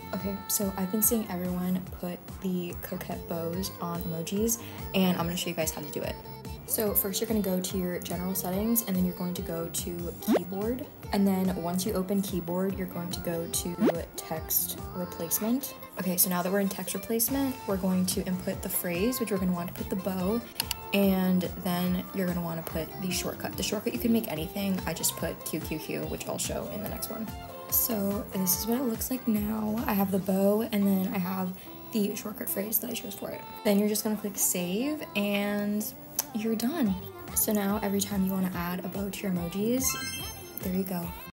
Okay, so I've been seeing everyone put the coquette bows on emojis, and I'm gonna show you guys how to do it. So first you're gonna go to your general settings, and then you're going to go to keyboard. And then once you open keyboard, you're going to go to text replacement. Okay, so now that we're in text replacement, we're going to input the phrase, which we're gonna want to put the bow, and then you're gonna want to put the shortcut. The shortcut, you can make anything. I just put QQQ, which I'll show in the next one. So this is what it looks like now. I have the bow, and then I have the shortcut phrase that I chose for it. Then you're just gonna click save, and you're done. So now every time you want to add a bow to your emojis, there you go.